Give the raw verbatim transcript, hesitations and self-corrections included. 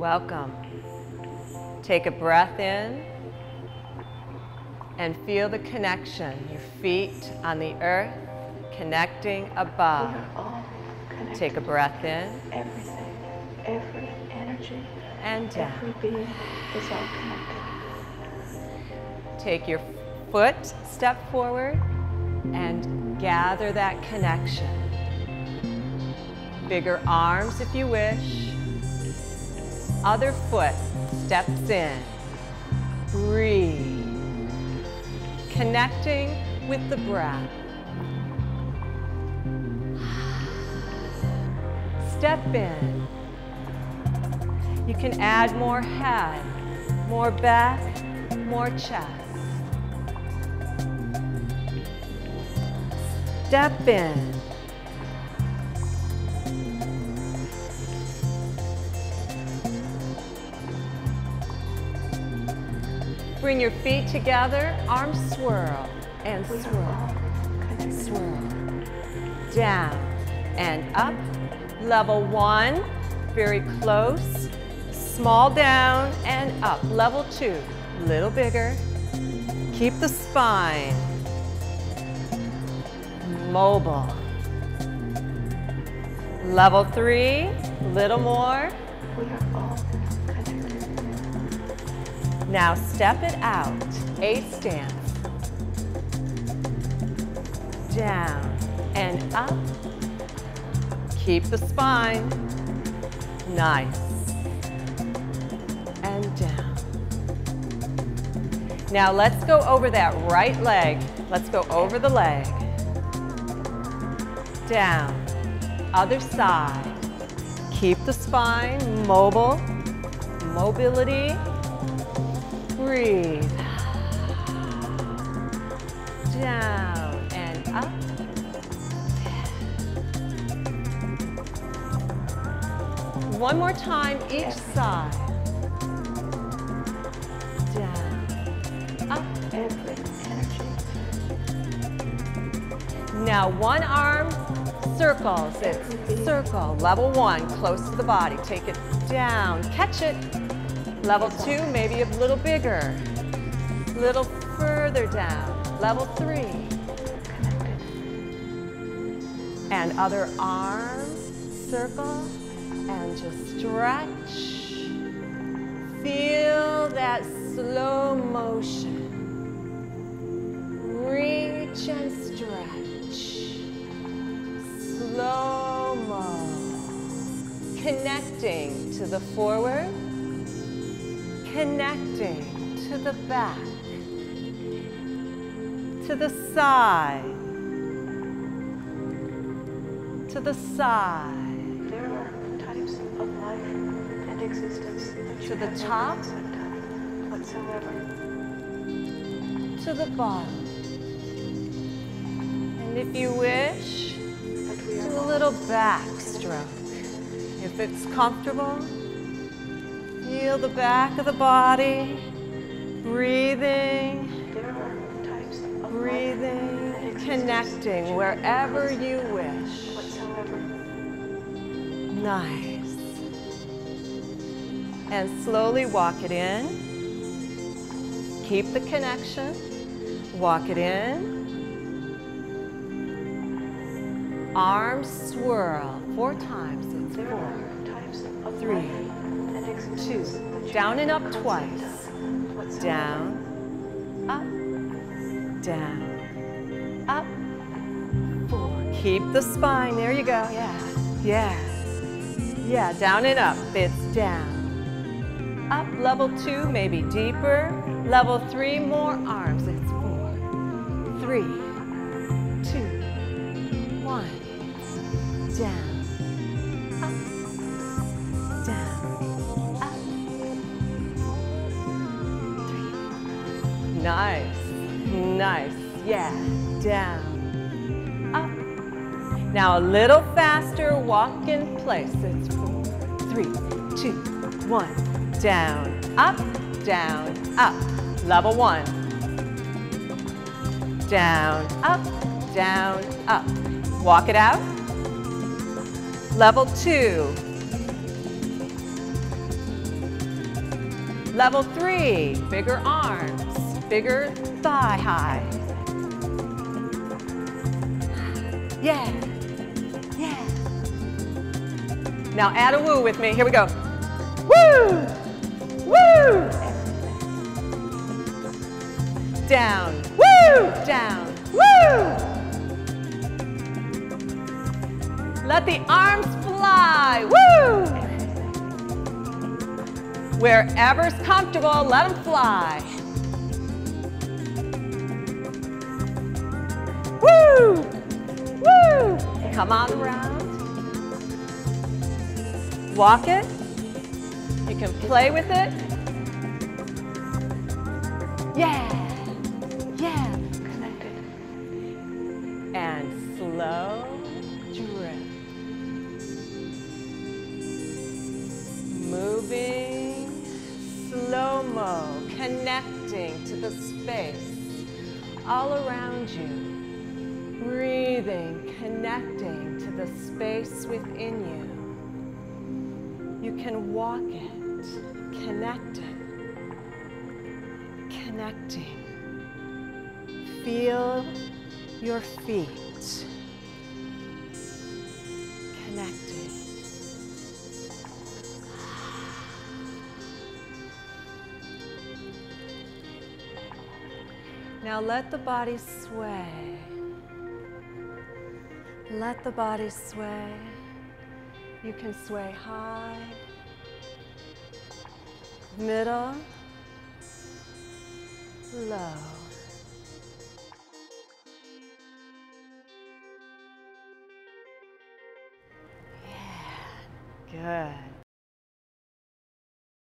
Welcome. Take a breath in and feel the connection. Your feet on the earth, connecting above. We are all connected. Take a breath in. Everything, every energy, and down. Every being is all connected. Take your foot, step forward, and gather that connection. Bigger arms if you wish. Other foot steps in. Breathe. Connecting with the breath. Step in. You can add more head, more back, more chest. Step in. Bring your feet together, arms swirl and swirl, swirl. Down and up, level one, very close. Small down and up, level two, little bigger. Keep the spine mobile. Level three, little more. We are all connected. Now step it out, A stance. Down and up. Keep the spine. Nice. And down. Now let's go over that right leg. Let's go over the leg. Down. Other side. Keep the spine mobile. Mobility. Breathe. Down and up. One more time each side. Down. Up. Every energy. Now one arm circles. It's circle. Level one, close to the body. Take it down. Catch it. Level two, maybe a little bigger. Little further down. Level three. Connected. And other arm, circle, and just stretch. Feel that slow motion. Reach and stretch. Slow-mo. Connecting to the forward. Connecting to the back, to the side, to the side. There are types of life and existence that to you the have top, no concept of whatsoever. To the bottom. And if you wish, do a little back stroke. If it's comfortable, feel the back of the body, breathing, There are types of breathing, life connecting wherever you wish. whatsoever. Nice. And slowly walk it in. Keep the connection. Walk it in. Arms swirl four times. It's There four, are types of three, life and existence two. that you Down and have up no concept twice. of whatsoever. Down, up, down, up, four. Keep the spine. There you go. Yeah, yeah, yeah. Down and up. It's down. Up. Level two, maybe deeper. Level three, more arms. It's four, three, two, one. Down, up, down, up. Nice, nice, yeah, down, up. Now a little faster, walk in place. It's four, three, two, one. Down, up, down, up. Level one. Down, up, down, up. Walk it out. Level two. Level three, bigger arms, bigger thigh high. Yeah, yeah. Now add a woo with me. Here we go. Woo, woo. Down, woo, down, woo. Let the arms fly, woo. Wherever's comfortable, let them fly. Woo, woo. Come on around. Walk it. You can play with it. Yeah, yeah. Connected. And slow drift. Moving slow-mo, connecting to the space all around you. Breathing, connecting to the space within you. You can walk it, connect it, connecting. Feel your feet connected. Now let the body sway. Let the body sway. You can sway high, middle, low. Yeah, good.